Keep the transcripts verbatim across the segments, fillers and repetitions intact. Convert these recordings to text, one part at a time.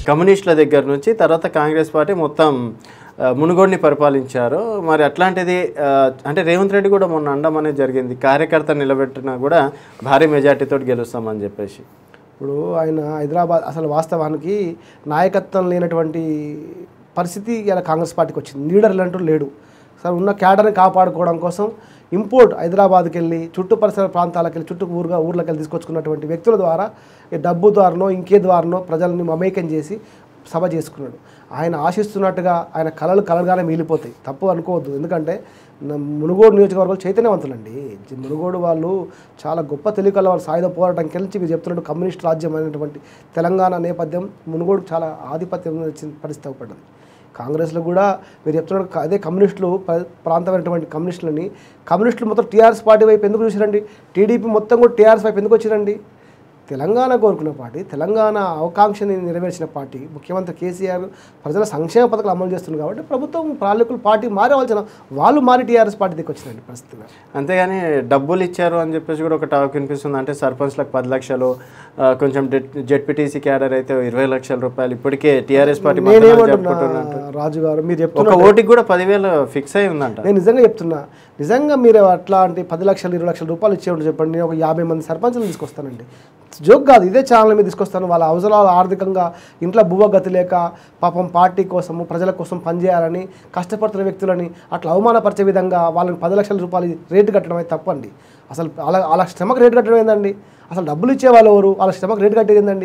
కమ్యూనిస్టుల దగ్గర నుంచి తర్వాత కాంగ్రెస్ పార్టీ మొత్తం మునుగోడుని పరిపాలించారు. మరి అట్లాంటిది అంటే రేవంత్ రెడ్డి కూడా మొన్న అండం అనేది జరిగింది, కార్యకర్త నిలబెట్టినా కూడా భారీ మెజార్టీతో గెలుస్తామని చెప్పేసి. ఇప్పుడు ఆయన హైదరాబాద్ అసలు వాస్తవానికి నాయకత్వం లేనటువంటి పరిస్థితి ఇలా కాంగ్రెస్ పార్టీకి వచ్చింది. లీడర్లు అంటూ లేడు. సార్ ఉన్న క్యాడర్ని కాపాడుకోవడం కోసం ఇంపోర్ట్ హైదరాబాద్కి వెళ్ళి చుట్టూ పరిసర ప్రాంతాలకు వెళ్ళి చుట్టూ ఊరుగా ఊర్లోకి వెళ్ళి తీసుకొచ్చుకున్నటువంటి వ్యక్తుల ద్వారా ఈ డబ్బు ద్వారానో ఇంకే ద్వారానో ప్రజల్ని మమేకం చేసి సభ చేసుకున్నాడు. ఆయన ఆశిస్తున్నట్టుగా ఆయన కళలు కలగానే మిగిలిపోతాయి, తప్పు అనుకోవద్దు. ఎందుకంటే మునుగోడు నియోజకవర్గాలు చైతన్యవంతులండి. మునుగోడు వాళ్ళు చాలా గొప్ప తెలివికల వాళ్ళు సాయుధ పోరాటం కలిసి మీరు చెప్తున్నట్టు కమ్యూనిస్ట్ రాజ్యం అనేటువంటి తెలంగాణ నేపథ్యం మునుగోడు చాలా ఆధిపత్యం వచ్చిన పరిస్థితి అవపడ్డది. కాంగ్రెస్లో కూడా మీరు చెప్తున్నట్టు అదే కమ్యూనిస్టులు ప్రాంతమైనటువంటి కమ్యూనిస్టులని కమ్యూనిస్టులు మొత్తం టీఆర్ఎస్ పార్టీ వైపు ఎందుకు చూసారండి? టీడీపీ మొత్తం కూడా టీఆర్ఎస్ వైపు ఎందుకు వచ్చిరండి? తెలంగాణ కోరుకున్న పార్టీ, తెలంగాణ ఆకాంక్షని నెరవేర్చిన పార్టీ, ముఖ్యమంత్రి కేసీఆర్ ప్రజల సంక్షేమ పథకాలు అమలు చేస్తున్నారు కాబట్టి ప్రభుత్వం పాలకులు పార్టీ మారవలసిన వాళ్ళు మారి టీఆర్ఎస్ పార్టీ దగ్గర వచ్చినండి పరిస్థితిగా. అంతేగాని డబ్బులు ఇచ్చారు అని చెప్పేసి కూడా ఒక టాక్ వినిపిస్తుంది. అంటే సర్పంచ్లకు పది లక్షలు, కొంచెం జెడ్పీటీసీ క్యాడర్ అయితే ఇరవై లక్షల రూపాయలు ఇప్పటికే టీఆర్ఎస్ పార్టీ. రాజు గారు మీరు చెప్తున్న ఒక ఓటికి కూడా పదివేలు ఫిక్స్ అయి ఉందంట. నేను నిజంగా చెప్తున్నా, నిజంగా మీరు అట్లాంటి పది లక్షలు ఇరవై లక్షల రూపాయలు ఇచ్చేవాడు చెప్పండి, నేను ఒక యాభై మంది సర్పంచ్లు తీసుకొస్తానండి. జోక్ కాదు, ఇదే ఛానల్ మీద తీసుకొస్తాను. వాళ్ళ అవసరాలు ఆర్థికంగా ఇంట్లో బువ్వ గతి లేక పాపం పార్టీ కోసము ప్రజల కోసం పనిచేయాలని కష్టపడుతున్న వ్యక్తులని అట్లా అవమానపరిచే విధంగా వాళ్ళని పది లక్షల రూపాయలు రేటు కట్టడం అయితే తప్పండి. అసలు అలా వాళ్ళ శ్రమకు రేటు కట్టడం ఏందండి? అసలు డబ్బులు ఇచ్చే వాళ్ళు ఎవరు? వాళ్ళ శ్రమకు రేటు కట్టేది ఏందండి?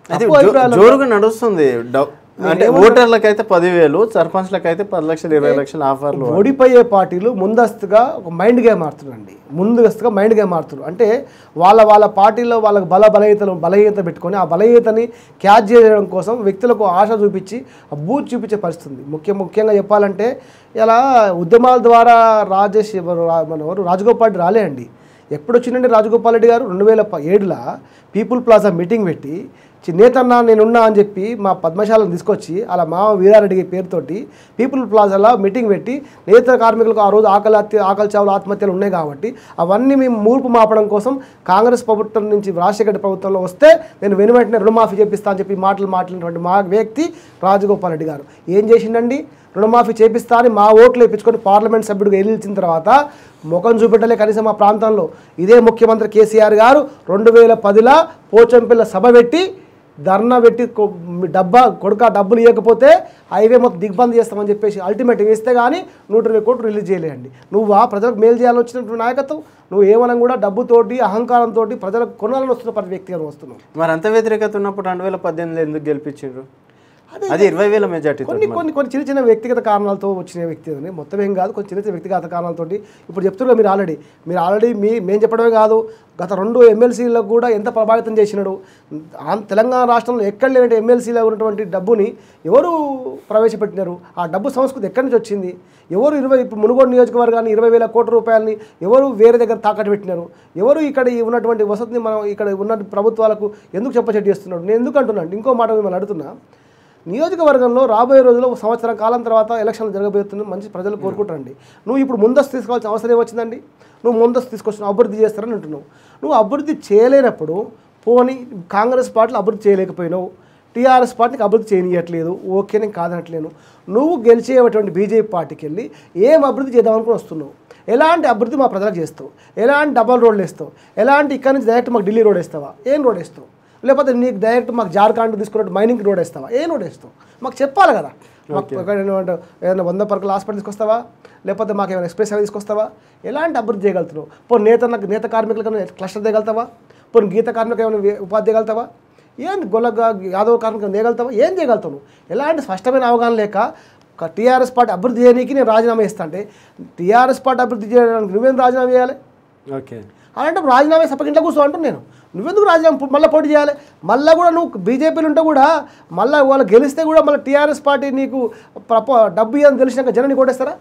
జోరుగా నడుస్తుంది. అంటే ఓటర్లకు అయితే పదివేలు, సర్పంచ్లకు అయితే పది లక్షలు ఇరవై లక్షల ఆఫర్లు. ఓడిపోయే పార్టీలు ముందస్తుగా ఒక మైండ్ గేమ్ ఆడుతున్నారండి. ముందస్తుగా మైండ్ గేమ్ ఆడుతున్నారు. అంటే వాళ్ళ వాళ్ళ పార్టీలో వాళ్ళకి బల బలహీతలు బలహీనత పెట్టుకొని ఆ బలహీనతని క్యాచ్ చేయడం కోసం వ్యక్తులకు ఆశ చూపించి ఆ బూత్ చూపించే పరిస్థితి. ముఖ్య ముఖ్యంగా చెప్పాలంటే ఇలా ఉద్యమాల ద్వారా రాజేష్ మనవారు రాజగోపాల్ రెడ్డి రాలే అండి. ఎప్పుడు వచ్చిందండి రాజగోపాల్ రెడ్డి గారు? రెండు వేల ఏడులో పీపుల్ ప్లాజా మీటింగ్ పెట్టి నేతన్నా నేనున్నా అని చెప్పి మా పద్మశాలను తీసుకొచ్చి అలా మామ వీరారెడ్డి పేరుతోటి పీపుల్ ప్లాజాలో మీటింగ్ పెట్టి నేత కార్మికులకు ఆ రోజు ఆకలి హత్య ఆకలి చావులు ఆత్మహత్యలు ఉన్నాయి కాబట్టి అవన్నీ మేము మూర్పు మాపడం కోసం కాంగ్రెస్ ప్రభుత్వం నుంచి రాజశేఖర ప్రభుత్వంలో వస్తే నేను వెను వెంటనే రుణమాఫీ చేపిస్తా అని చెప్పి మాటలు మాట్లాడినటువంటి మా వ్యక్తి రాజగోపాల్ రెడ్డి గారు ఏం చేసిండండి? రుణమాఫీ చేపిస్తా అని మా ఓట్లు వేయించుకొని పార్లమెంట్ సభ్యుడిగా గెలిచిన తర్వాత ముఖం చూపెట్టలే కనీసం మా ప్రాంతంలో. ఇదే ముఖ్యమంత్రి కేసీఆర్ గారు రెండు వేల పదిలో పోచంపిల్ల సభ పెట్టి ధర్నా పెట్టి డబ్బా కొడుక డబ్బులు ఇవ్వకపోతే హైవే మొత్తం దిగ్బంద్ చేస్తామని చెప్పేసి అల్టిమేటం ఇస్తే కానీ నూట ఇరవై కోట్లు రిలీజ్ చేయలేండి. నువ్వు ఆ ప్రజలకు మేలు చేయాలని వచ్చినటువంటి నాయకత్వం నువ్వు ఏమన్నా కూడా డబ్బుతోటి అహంకారంతో ప్రజలకు కొనాలని వస్తున్న ప్రతి వ్యక్తిగా వస్తున్నావు. మరి అంత వ్యతిరేకత ఉన్నప్పుడు రెండు వేల పద్దెనిమిదిలో ఎందుకు గెలిపించారు? అది ఇరవై వేల మెజార్టీ. కొన్ని కొన్ని కొన్ని చిన్న చిన్న వ్యక్తిగత కారణాలతో వచ్చిన వ్యక్తి అని మొత్తం ఏం కాదు, కొన్ని చిన్న చిన్న వ్యక్తిగత కారణాలతోటి ఇప్పుడు చెప్తున్నారు. మీరు ఆల్రెడీ మీరు ఆల్రెడీ మీ మేము చెప్పడమే కాదు, గత రెండు ఎమ్మెల్సీలకు కూడా ఎంత ప్రభావితం చేసినాడు. తెలంగాణ రాష్ట్రంలో ఎక్కడ లేనట్టు ఎమ్మెల్సీలో ఉన్నటువంటి డబ్బుని ఎవరు ప్రవేశపెట్టినారు? ఆ డబ్బు సంస్కృతి ఎక్కడి నుంచి వచ్చింది? ఎవరు ఇరవై ఇప్పుడు మునుగోడు నియోజకవర్గాన్ని ఇరవై వేల కోట్ల రూపాయలని ఎవరు వేరే దగ్గర తాకట్టు పెట్టినారు? ఎవరు ఇక్కడ ఉన్నటువంటి వసతిని మనం ఇక్కడ ఉన్న ప్రభుత్వాలకు ఎందుకు చెప్పచెట్టు చేస్తున్నాడు? నేను ఎందుకు అంటున్నాను? ఇంకో మాట మిమ్మల్ని అడుగుతున్నా, నియోజకవర్గంలో రాబోయే రోజుల్లో ఒక సంవత్సరం కాలం తర్వాత ఎలక్షన్లు జరగబోతున్నాయి, మంచి ప్రజలు కోరుకుంటారండి. నువ్వు ఇప్పుడు ముందస్తు తీసుకోవాల్సిన అవసరం ఏమొచ్చిందండి? నువ్వు ముందస్తు తీసుకొచ్చిన అభివృద్ధి చేస్తారని అంటున్నావు. నువ్వు అభివృద్ధి చేయలేనప్పుడు పోనీ కాంగ్రెస్ పార్టీలు అభివృద్ధి చేయలేకపోయినావు, టీఆర్ఎస్ పార్టీకి అభివృద్ధి చేయనియట్లేదు, ఓకే నేను కాదనట్లేను. నువ్వు గెలిచేటువంటి బీజేపీ పార్టీకి వెళ్ళి ఏం అభివృద్ధి చేద్దామనుకుని వస్తున్నావు? ఎలాంటి అభివృద్ధి మా ప్రజలకు చేస్తావు? ఎలాంటి డబల్ రోడ్లు వేస్తావు? ఎలాంటి ఇక్కడ నుంచి డైరెక్ట్ మాకు ఢిల్లీ రోడ్ వేస్తావా? ఏం రోడ్ వేస్తావు? లేకపోతే నీకు డైరెక్ట్ మాకు జార్ఖండ్ తీసుకున్నట్టు మైనింగ్ రోడ్ వేస్తావా? ఏ రోడ్ వేస్తావు? మాకు చెప్పాలి కదా. మాకు ఏమంటే ఏదైనా వంద పరకల హాస్పిటల్ తీసుకొస్తావా? లేకపోతే మాకు ఏమైనా ఎక్స్ప్రెస్ హైవే తీసుకొస్తావా? ఎలాంటి అభివృద్ధి చేయగలుగుతున్నావు? పోనీ నేత నాకు నేత కార్మికులకు క్లస్టర్ చేయగలుగుతావా? పోనీ గీత కార్మికులకు ఏమైనా ఉపాధి చేయగలుగుతావా? ఏం గొల్లగా యాదవ కార్మికులు చేయగలుగుతావా? ఏం చేయగలుగుతావు? ఎలాంటి స్పష్టమైన అవగాహన లేక టీఆర్ఎస్ పార్టీ అభివృద్ధి చేయడానికి నేను రాజీనామా ఇస్తా అంటే టీఆర్ఎస్ పార్టీ అభివృద్ధి చేయడానికి నువ్వేం రాజీనామా చేయాలి? ఓకే అలాంటే రాజీనామా సపకి ఇంట్లో కూర్చో అంటున్నాను నేను. నువ్వెందుకు రాజీనామా మళ్ళీ పోటీ చేయాలి? మళ్ళీ కూడా నువ్వు బీజేపీలు ఉంటే కూడా మళ్ళీ వాళ్ళు గెలిస్తే కూడా మళ్ళీ టీఆర్ఎస్ పార్టీ నీకు డబ్బు ఇవ్వని తెలిసినాక జనాన్ని కొట్టేస్తారా?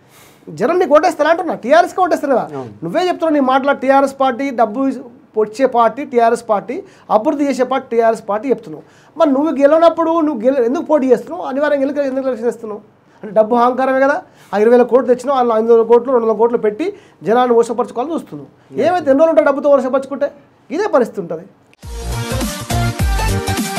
జనాన్ని కొట్టేస్తారా అంటున్నా? టీఆర్ఎస్కి కొట్టేస్తారు కదా. నువ్వే చెప్తున్నావు నీ మాటలో టీఆర్ఎస్ పార్టీ డబ్బు వచ్చే పార్టీ టీఆర్ఎస్ పార్టీ, అభివృద్ధి చేసే పార్టీ టీఆర్ఎస్ పార్టీ చెప్తున్నావు. మరి నువ్వు గెలవనప్పుడు నువ్వు గెల ఎందుకు పోటీ చేస్తున్నావు? అనివార్యంగా ఎందుకు ఎందుకు ఎలక్షన్ చేస్తున్నావు? అంటే డబ్బు అహంకారమే కదా. ఆ ఇరవై వేల కోట్లు తెచ్చినావు, అందులో ఐదు వందల కోట్లు రెండు వందల కోట్లు పెట్టి జనాన్ని వర్షపరచుకోవాలని చూస్తున్నావు. ఏమైతే ఎన్ని రోజులు ఉంటాయి డబ్బుతో వర్షపరచుకుంటే? ఇదే పరిస్థితి ఉంటుంది.